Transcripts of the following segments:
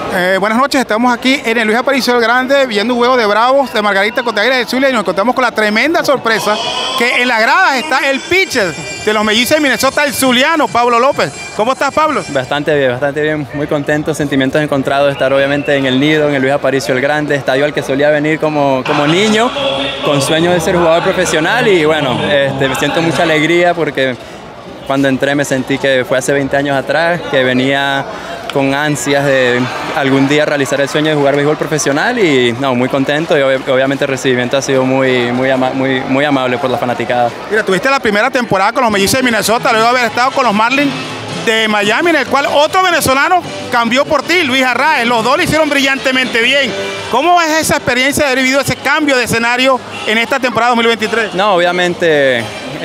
Buenas noches, estamos aquí en el Luis Aparicio el Grande viendo un juego de Bravos de Margarita contra Águilas del Zulia y nos encontramos con la tremenda sorpresa que en las gradas está el pitcher de los Mellizos de Minnesota, el zuliano, Pablo López. ¿Cómo estás, Pablo? Bastante bien, muy contento, sentimientos encontrados de estar obviamente en el nido, en el Luis Aparicio el Grande, estadio al que solía venir como niño, con sueños de ser jugador profesional y bueno, me siento mucha alegría porque cuando entré me sentí que fue hace 20 años atrás, que venía con ansias de algún día realizar el sueño de jugar béisbol profesional y no, muy contento y obviamente el recibimiento ha sido muy amable por la fanaticada. Mira, tuviste la primera temporada con los Mellizos de Minnesota, luego de haber estado con los Marlins de Miami, en el cual otro venezolano cambió por ti, Luis Arraez. Los dos lo hicieron brillantemente bien. ¿Cómo es esa experiencia de haber vivido ese cambio de escenario en esta temporada 2023? No, obviamente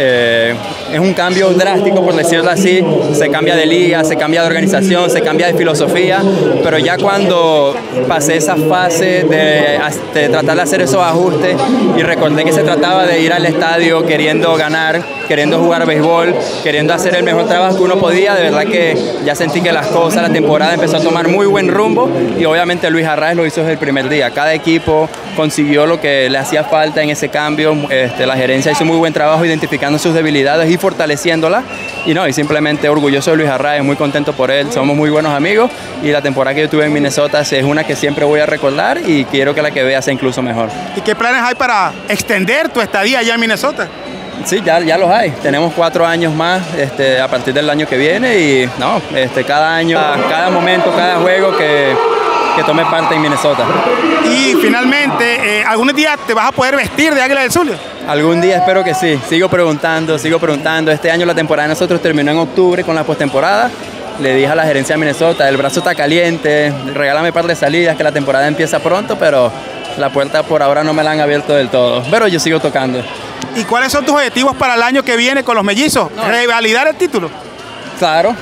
es un cambio drástico, por decirlo así. Se cambia de liga, se cambia de organización, se cambia de filosofía, pero ya cuando pasé esa fase de tratar de hacer esos ajustes y recordé que se trataba de ir al estadio queriendo ganar, queriendo jugar béisbol, queriendo hacer el mejor trabajo que uno podía, de verdad que ya sentí que las cosas, la temporada empezó a tomar muy buen rumbo y obviamente Luis Arraez lo hizo desde el primer día. Cada equipo consiguió lo que le hacía falta en ese cambio, la gerencia hizo muy buen trabajo identificando sus debilidades y fortaleciéndolas y simplemente orgulloso de Luis Arraez, muy contento por él, somos muy buenos amigos y la temporada que yo tuve en Minnesota es una que siempre voy a recordar y quiero que la que vea sea incluso mejor. ¿Y qué planes hay para extender tu estadía allá en Minnesota? Sí, ya los hay. Tenemos 4 años más a partir del año que viene y cada año, cada momento, cada juego que tome parte en Minnesota. Y finalmente, ¿algún día te vas a poder vestir de Águila del Zulia? Algún día espero que sí. Sigo preguntando. Este año la temporada de nosotros terminó en octubre con la postemporada. Le dije a la gerencia de Minnesota, el brazo está caliente, regálame un par de salidas que la temporada empieza pronto, pero la puerta por ahora no me la han abierto del todo. Pero yo sigo tocando. ¿Y cuáles son tus objetivos para el año que viene con los Mellizos? ¿Revalidar el título? Claro.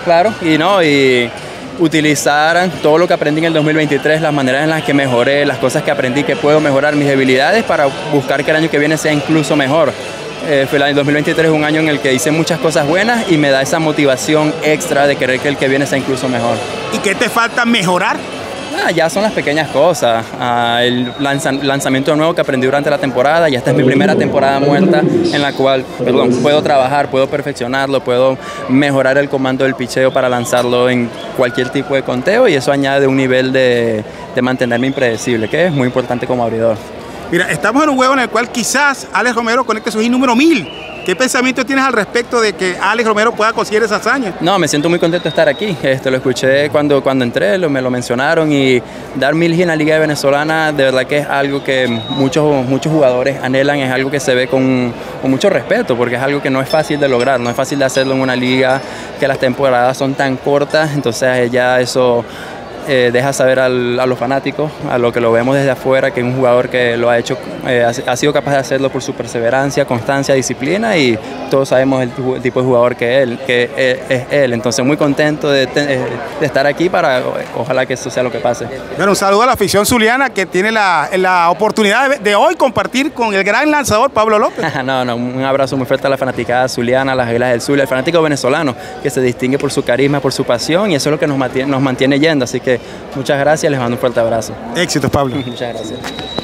Y utilizar todo lo que aprendí en el 2023, las maneras en las que mejoré, las cosas que aprendí que puedo mejorar, mis debilidades, para buscar que el año que viene sea incluso mejor. El 2023 es un año en el que hice muchas cosas buenas y me da esa motivación extra de querer que el que viene sea incluso mejor. ¿Y qué te falta mejorar? Ya son las pequeñas cosas, el lanzamiento nuevo que aprendí durante la temporada, ya esta es mi primera temporada muerta en la cual puedo trabajar, puedo perfeccionarlo, puedo mejorar el comando del picheo para lanzarlo en cualquier tipo de conteo y eso añade un nivel de mantenerme impredecible, que es muy importante como abridor. Mira, estamos en un juego en el cual quizás Alex Romero conecte su hit número 1000. ¿Qué pensamiento tienes al respecto de que Alex Romero pueda conseguir esa hazaña? No, me siento muy contento de estar aquí. Lo escuché cuando entré, me lo mencionaron y dar 1000 en la Liga Venezolana de verdad que es algo que muchos jugadores anhelan, es algo que se ve con mucho respeto porque es algo que no es fácil de lograr, no es fácil de hacerlo en una liga que las temporadas son tan cortas, entonces ya eso deja saber a los fanáticos, a lo que lo vemos desde afuera, que es un jugador que lo ha hecho, ha sido capaz de hacerlo por su perseverancia, constancia, disciplina y todos sabemos el tipo de jugador que es él. Entonces muy contento de estar aquí para ojalá que eso sea lo que pase. Bueno, un saludo a la afición zuliana que tiene la oportunidad de hoy compartir con el gran lanzador Pablo López. Un abrazo muy fuerte a la fanaticada zuliana, a las Águilas del Zulia, al fanático venezolano que se distingue por su carisma, por su pasión y eso es lo que nos mantiene yendo, así que muchas gracias, les mando un fuerte abrazo. Éxitos, Pablo. Muchas gracias.